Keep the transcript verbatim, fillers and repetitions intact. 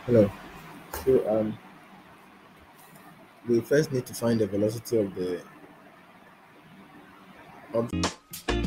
Hello. So um, we first need to find the velocity of the object.